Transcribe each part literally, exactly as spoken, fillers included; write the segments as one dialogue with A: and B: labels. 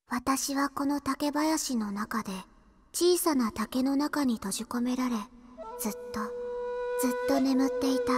A: 私はこの竹林の中で小さな竹の中に閉じ込められ、ずっとずっと眠っていた。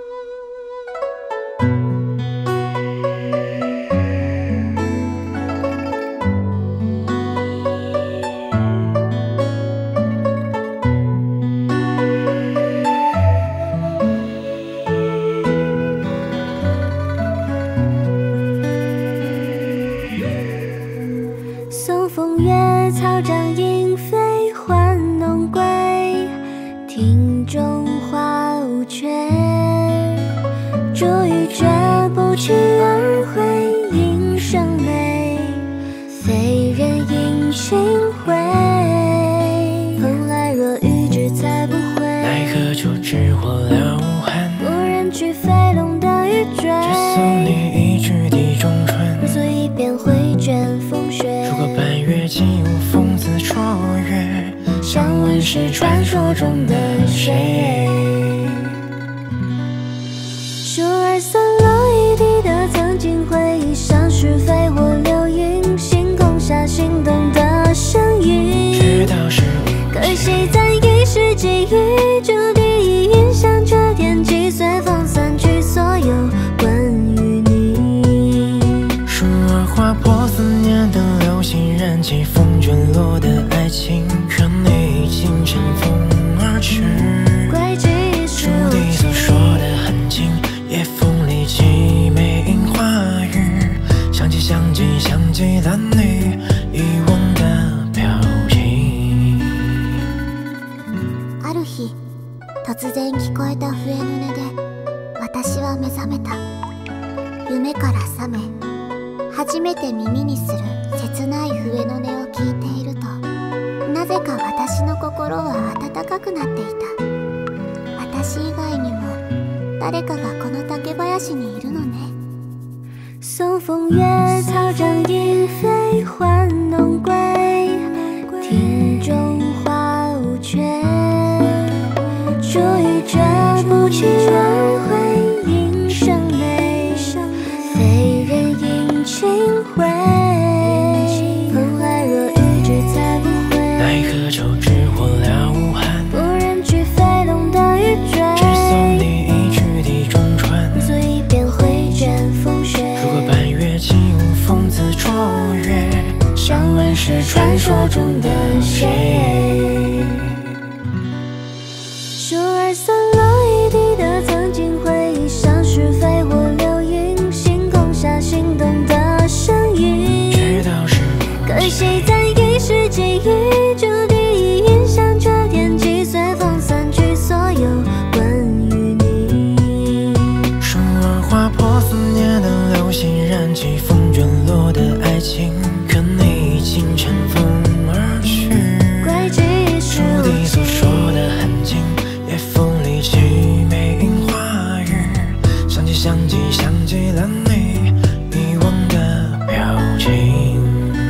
B: 送风月，草长莺飞还弄归，庭中花无缺。珠玉绝不去而回应声美，非人应寻回。蓬莱若遇之才不悔，
C: 奈何处只火了无痕。
B: 不忍去飞龙的玉坠，
C: 只送你一句地中春。
B: 足以便回卷风雪。
C: 如果半月既无风姿绰约，想问是传说中的谁？
B: 树儿散落一地的曾经回忆，像是飞或流萤，星空下心动的声音。
C: 知道是无
B: 可惜在一时记忆，注定已印象这天际，随风散去所有关于你。
C: 树儿划破思念的流星，燃起风卷落的爱情，可你已经乘风而去。
B: 轨迹
C: 朱棣所说的很近，夜风里凄美樱花雨，想起想起想起了你遗忘的表情。
A: ある日、突然聞こえた笛の音で私は目覚めた。夢から覚め、初めて耳にする切ない笛の音を聞いていると、なぜか私の心は温かくなっていた。私以外にも誰かがこの竹林にいるのね。
B: 送风月，草长莺飞还弄归，庭中花无缺。珠玉绝不去而回应声美，非人应寻回。蓬莱若遇之才不悔，
C: 奈何处只火了无痕。
B: 不忍去飞龙的玉坠，
C: 只送你一句地中春。
B: 足以便回卷风雪。
C: 如果半月既无风姿绰约，想问是传说中的谁？
B: 树儿散落一地的曾经回忆，像是飞或流萤，星空下心动的声音。
C: 知道是
B: 可惜在一时记忆，注定已印象这天际，随风散去所有关于你。
C: 树儿划破思念的流星，燃起风卷落的爱情，可你已经乘风而去。
B: 轨迹
C: 朱棣所说的很近，夜风里凄美樱花雨，想起想起想起了你遗忘的表情。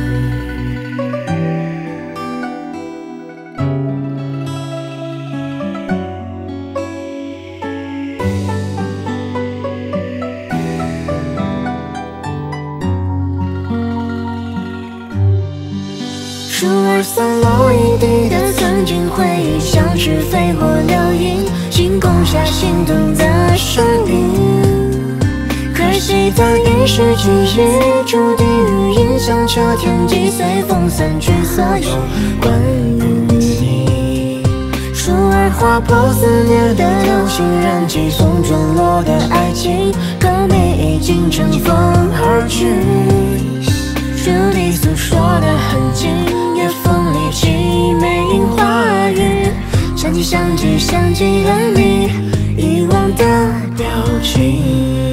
C: 树儿散落一地的曾经回忆，像是飞或流萤，星空下心动的声音。可惜在一时记忆，注定与印象这天际，随风散去所有关于你。树儿划破思念的流星，燃起风卷落的爱情，可你已经乘风而去。朱棣所说的很近，夜风里凄美樱花雨，想起想起想起了你遗忘的表情。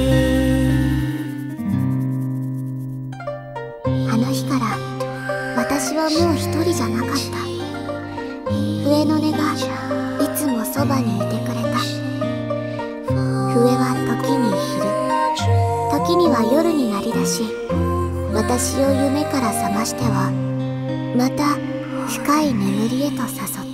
A: あの日から私はもう一人じゃなかった。笛の音がいつもそばにいてくれた。笛は時に昼、時には夜に鳴り出し、私を夢から覚ましてはまた深い眠りへと誘った。